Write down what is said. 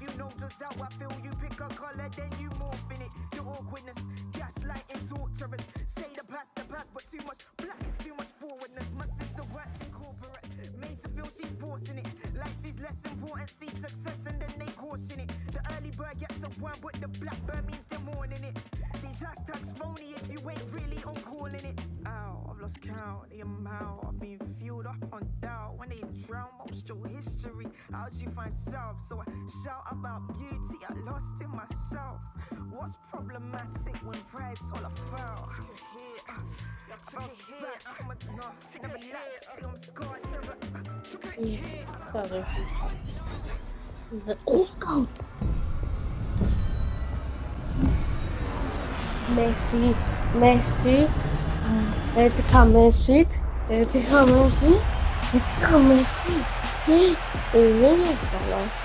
you know just how I feel. You pick a color, then you morph in it. The awkwardness, gaslighting, torturers. Say the past, but too much black is too much forwardness. My sister works in corporate, made to feel she's forcing it. Like she's less important, see success and then they caution it. The early bird gets the worm, but the blackbird means they're mourning it. These hashtags phony if you ain't really on calling it. Ow, I've lost count the amount I've been fueled up on doubt. When they drown most your history, how'd you find self? So I shout about beauty I lost in myself. What's problematic when pride's all I felt? I'm enough, never relax, I'm scarred, never took a hit. Let's go. Messi, Messi, Messi, Messi, Messi, Messi, Messi,